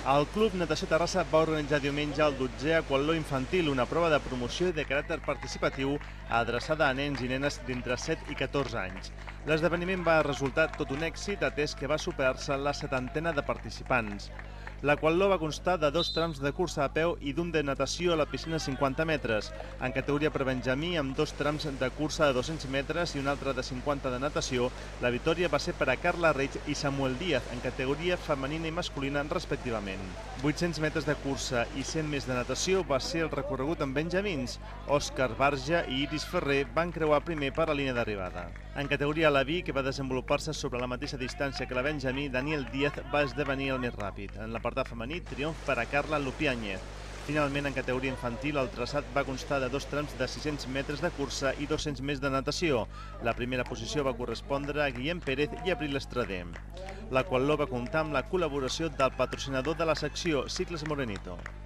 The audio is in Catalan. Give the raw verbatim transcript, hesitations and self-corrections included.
El Club Natació Terrassa va organitzar diumenge el dotzè Aquatló Infantil, una prova de promoció i de caràcter participatiu adreçada a nens i nenes d'entre set i catorze anys. L'esdeveniment va resultar tot un èxit, atès que va superar-se la setantena de participants. L'Aquatló va constar de dos trams de cursa a peu i d'un de natació a la piscina cinquanta metres, en categoria per Benjamí, amb dos trams de cursa de dos-cents metres i un altre de cinquanta de natació. La victòria va ser per a Carla Reig i Samuel Díaz, en categoria femenina i masculina, respectivament. vuit-cents metres de cursa i cent més de natació va ser el recorregut en benjamins. Òscar Barja i Iris Ferrer van creuar primer per la línia d'arribada. En categoria Alaví, que va desenvolupar-se sobre la mateixa distància que la Benjamí, Daniel Díaz va esdevenir el més ràpid. En l'apartat femení, triomf per a Carla Lupiáñez. Finalment, en categoria infantil, el traçat va constar de dos trams de sis-cents metres de cursa i dos-cents més de natació. La primera posició va correspondre a Guillem Pérez i Abril Estrader. L'Aquatló va comptar amb la col·laboració del patrocinador de la secció, Cicles Morenito.